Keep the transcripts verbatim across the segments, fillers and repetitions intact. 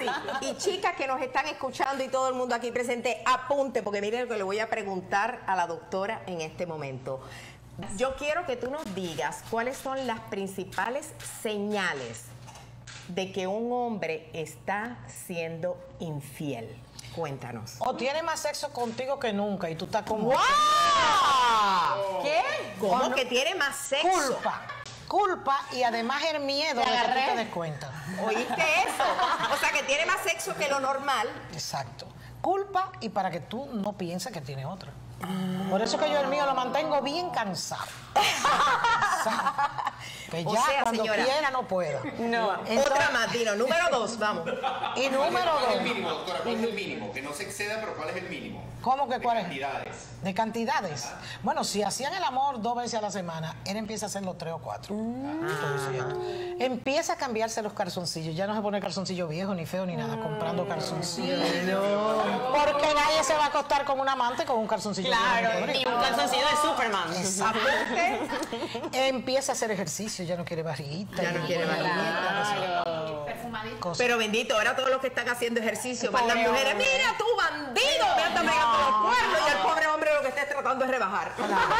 sí. Y chicas que nos están escuchando y todo el mundo aquí presente, apunte, porque miren lo que le voy a preguntar a la doctora en este momento. Yo quiero que tú nos digas cuáles son las principales señales de que un hombre está siendo infiel. Cuéntanos. O tiene más sexo contigo que nunca y tú estás como... ¡Wow! ¿Qué? ¿Cómo no? Que tiene más sexo? Culpa. Culpa y además el miedo de que tú te des cuenta. ¿Oíste eso? O sea, que tiene más sexo que lo normal. Exacto. Culpa y para que tú no pienses que tiene otra. Por eso que yo el mío lo mantengo bien cansado. Que ya o sea, cuando señora, quiera no pueda. No. Entonces, otra más, Dino. Número dos, vamos. Y número ¿Cuál dos. es el mínimo, doctora? ¿Cuál es el mínimo? Que no se exceda, pero ¿cuál es el mínimo? ¿Cómo que cuál es? De cantidades. De cantidades. Bueno, si hacían el amor dos veces a la semana, él empieza a hacerlo tres o cuatro. Mm. Empieza a cambiarse los calzoncillos. Ya no se pone calzoncillo viejo, ni feo, ni nada. Mm. Comprando calzoncillos. No. Porque nadie se va a acostar con un amante con un calzoncillo claro, viejo. Ni un calzoncillo de Superman. Exacto. Empieza a hacer ejercicio, ya no quiere barriguita. Ya no quiere barriguita. Claro. Perfumadito. Pero bendito, ahora todos los que están haciendo ejercicio van las mujeres, mira tú bandido, me anda pegando los cuernos y el pobre hombre lo que está tratando es rebajar.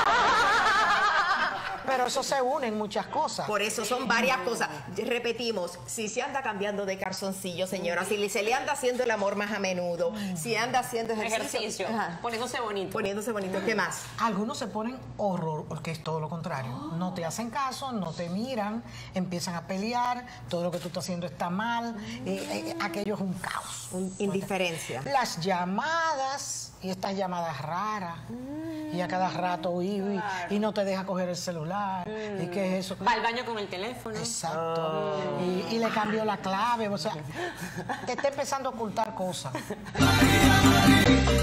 Pero eso se une en muchas cosas. Por eso son varias cosas. Repetimos, si se anda cambiando de calzoncillo, señora, si se le anda haciendo el amor más a menudo, si anda haciendo ejercicio, ejercicio poniéndose bonito. Poniéndose bonito, ¿qué más? Algunos se ponen horror, porque es todo lo contrario. Oh. No te hacen caso, no te miran, empiezan a pelear, todo lo que tú estás haciendo está mal, eh, eh, aquello es un caos. Un, indiferencia. Las llamadas, y estas llamadas raras, mm. y a cada rato y, y, y no te deja coger el celular, mm. y qué es eso. Va al baño con el teléfono. Exacto. Oh. Y, y le cambió la clave, o sea, te está empezando a ocultar cosas.